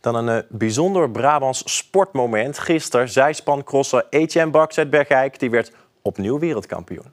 Dan een bijzonder Brabants sportmoment. Gisteren zijspancrosser Etienne Baks uit Bergijk. Die werd opnieuw wereldkampioen.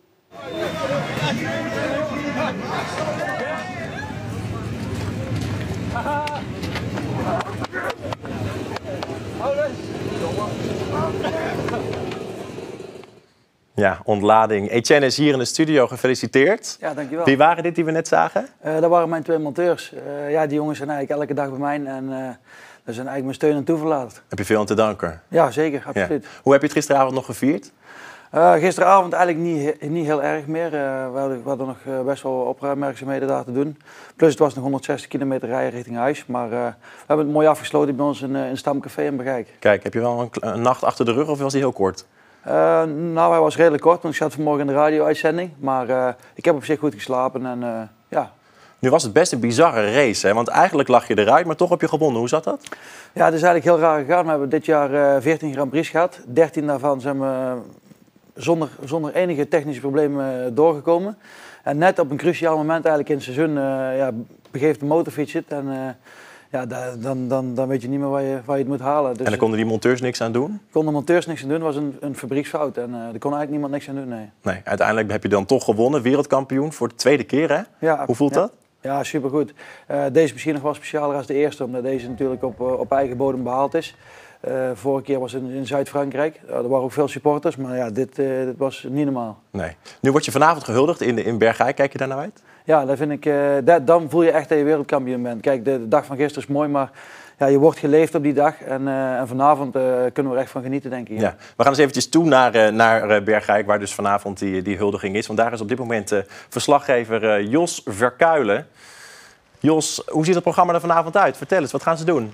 Ja, ontlading. Etienne is hier in de studio. Gefeliciteerd. Ja, dankjewel. Wie waren dit die we net zagen? Dat waren mijn 2 monteurs. Ja, die jongens zijn eigenlijk elke dag bij mij en dat zijn eigenlijk mijn steun en toeverlaat. Heb je veel aan te danken? Ja, zeker. Absoluut. Ja. Hoe heb je het gisteravond nog gevierd? Gisteravond eigenlijk niet heel erg meer. We hadden nog best wel opruimwerkzaamheden daar te doen. Plus het was nog 160 kilometer rijden richting huis. Maar we hebben het mooi afgesloten bij ons in Stamcafé in Bergijk. Kijk, heb je wel een nacht achter de rug of was die heel kort? Nou, hij was redelijk kort, want ik zat vanmorgen in de radio-uitzending. Maar ik heb op zich goed geslapen en ja. Nu was het best een bizarre race, hè? Want eigenlijk lag je eruit, maar toch heb je gewonnen. Hoe zat dat? Ja, het is eigenlijk heel raar gegaan. We hebben dit jaar 14 Grand Prix gehad. 13 daarvan zijn we zonder enige technische problemen doorgekomen. En net op een cruciaal moment eigenlijk in het seizoen begeeft de motorfiets het. En ja, dan weet je niet meer waar je het moet halen. Dus, en dan konden die monteurs niks aan doen? Konden monteurs niks aan doen. Dat was een fabrieksfout. En daar kon eigenlijk niemand niks aan doen, nee. Nee, uiteindelijk heb je dan toch gewonnen. Wereldkampioen voor de tweede keer, hè? Ja, hoe voelt dat? Ja, supergoed. Deze misschien nog wel specialer als de eerste, omdat deze natuurlijk op eigen bodem behaald is. Vorige keer was het in Zuid-Frankrijk. Er waren ook veel supporters, maar ja, dit was niet normaal. Nee. Nu word je vanavond gehuldigd in Bergijk. Kijk je daar nou uit? Ja, dat vind ik, dan voel je echt dat je wereldkampioen bent. Kijk, de dag van gisteren is mooi, maar ja, je wordt geleefd op die dag. En vanavond kunnen we er echt van genieten, denk ik. Ja. We gaan eens eventjes toe naar Bergijk, waar dus vanavond die huldiging is. Want daar is op dit moment verslaggever Jos Verkuilen. Jos, hoe ziet het programma er vanavond uit? Vertel eens, wat gaan ze doen?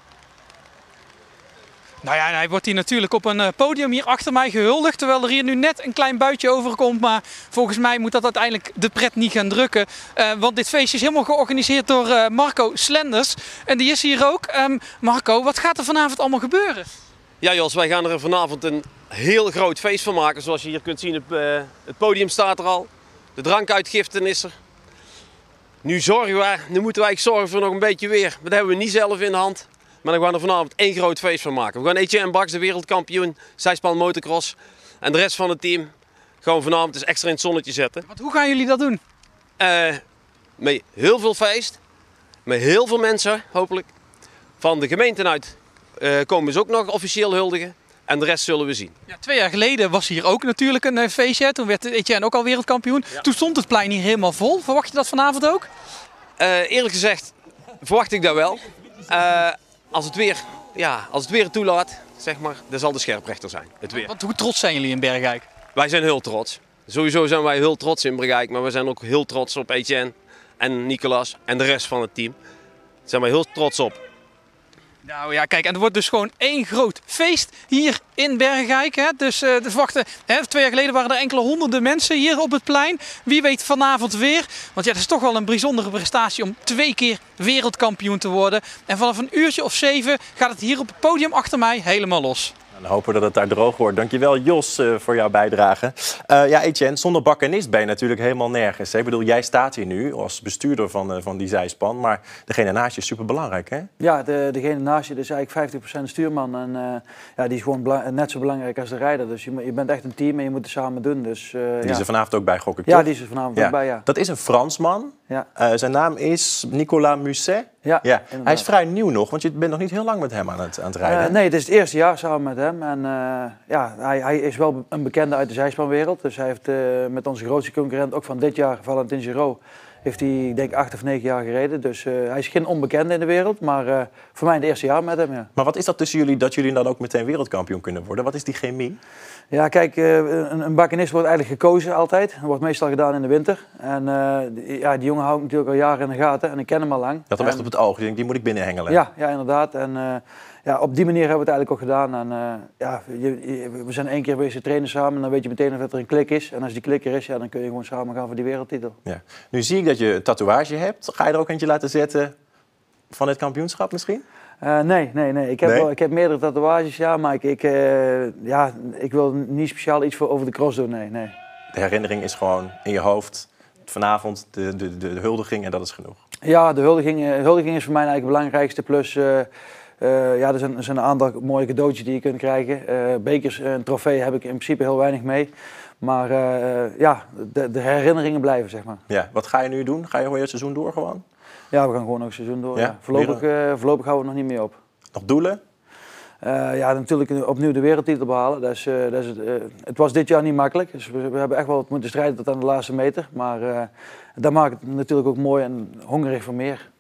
Nou ja, hij wordt hier natuurlijk op een podium hier achter mij gehuldigd. Terwijl er hier nu net een klein buitje overkomt. Maar volgens mij moet dat uiteindelijk de pret niet gaan drukken. Want dit feestje is helemaal georganiseerd door Marco Slenders. En die is hier ook. Marco, wat gaat er vanavond allemaal gebeuren? Ja Jos, wij gaan er vanavond een heel groot feest van maken. Zoals je hier kunt zien, het podium staat er al. De drankuitgifte is er. Nu moeten wij zorgen voor nog een beetje weer. Maar dat hebben we niet zelf in de hand. Maar dan gaan we er vanavond één groot feest van maken. We gaan Etienne Baks, de wereldkampioen, zijspan motocross. En de rest van het team gaan we vanavond eens extra in het zonnetje zetten. Want hoe gaan jullie dat doen? Met heel veel feest. Met heel veel mensen, hopelijk. Van de gemeenten uit komen ze ook nog officieel huldigen. En de rest zullen we zien. Ja, 2 jaar geleden was hier ook natuurlijk een feestje. Toen werd Etienne ook al wereldkampioen. Ja. Toen stond het plein hier helemaal vol. Verwacht je dat vanavond ook? Eerlijk gezegd verwacht ik dat wel. Als het weer het toelaat, zeg maar, dan zal de scherprechter zijn. Het weer. Want hoe trots zijn jullie in Bergijk? Wij zijn heel trots. Sowieso zijn wij heel trots in Bergijk, maar we zijn ook heel trots op Etienne en Nicolas en de rest van het team. Daar zijn wij heel trots op. Nou ja, kijk, en er wordt dus gewoon één groot feest hier in Bergijk. Hè? Dus verwachten, 2 jaar geleden waren er enkele honderden mensen hier op het plein. Wie weet vanavond weer. Want ja, dat is toch wel een bijzondere prestatie om 2 keer wereldkampioen te worden. En vanaf een uurtje of 7 gaat het hier op het podium achter mij helemaal los. Dan hopen we dat het daar droog wordt. Dankjewel Jos voor jouw bijdrage. Ja, Etienne, zonder bakkenist ben je natuurlijk helemaal nergens. Hè? Ik bedoel, jij staat hier nu als bestuurder van die zijspan. Maar degene naast je is superbelangrijk, hè? Ja, degene naast je is eigenlijk 50% stuurman. En ja, die is gewoon net zo belangrijk als de rijder. Dus je bent echt een team en je moet het samen doen. Dus, die is er vanavond ook bij, gok ik, ja, toch? die is er vanavond ook bij, ja. Dat is een Fransman. Ja. Zijn naam is Nicolas Musset. Ja. Hij is vrij nieuw nog, want je bent nog niet heel lang met hem aan het rijden. Nee, het is het eerste jaar samen met hem. En ja, hij is wel een bekende uit de zijspanwereld. Dus hij heeft met onze grootste concurrent, ook van dit jaar, Valentin Giraud, heeft hij, ik denk, 8 of 9 jaar gereden. Dus hij is geen onbekende in de wereld, maar voor mij het eerste jaar met hem, ja. Maar wat is dat tussen jullie, dat jullie dan ook meteen wereldkampioen kunnen worden? Wat is die chemie? Ja, kijk, een bakkenist wordt eigenlijk gekozen altijd. Dat wordt meestal gedaan in de winter. En ja, die jongen houdt natuurlijk al jaren in de gaten en ik ken hem al lang. Je had hem echt op het oog, die moet ik binnenhengelen. Ja, inderdaad. En ja, op die manier hebben we het eigenlijk ook gedaan. En ja, we zijn 1 keer bezig trainen samen en dan weet je meteen of er een klik is. En als die klik er is, ja, dan kun je gewoon samen gaan voor die wereldtitel. Ja. Nu zie ik dat je een tatoeage hebt. Ga je er ook eentje laten zetten van het kampioenschap misschien? Nee. Ik heb meerdere tatoeages, ja, maar ik wil niet speciaal iets over de cross doen, nee. De herinnering is gewoon in je hoofd. Vanavond de huldiging en dat is genoeg. Ja, de huldiging is voor mij eigenlijk het belangrijkste. Plus, ja, er zijn een aantal mooie cadeautjes die je kunt krijgen. Bekers en trofee heb ik in principe heel weinig mee. Maar ja, de herinneringen blijven, zeg maar. Ja, wat ga je nu doen? Ga je gewoon je seizoen door gewoon? Ja, we gaan gewoon ook het seizoen door. Ja? Ja. Voorlopig houden we het nog niet meer op. Nog doelen? Ja, natuurlijk opnieuw de wereldtitel behalen. Het was dit jaar niet makkelijk. Dus we hebben echt wel moeten strijden tot aan de laatste meter. Maar dat maakt het natuurlijk ook mooi en hongerig voor meer.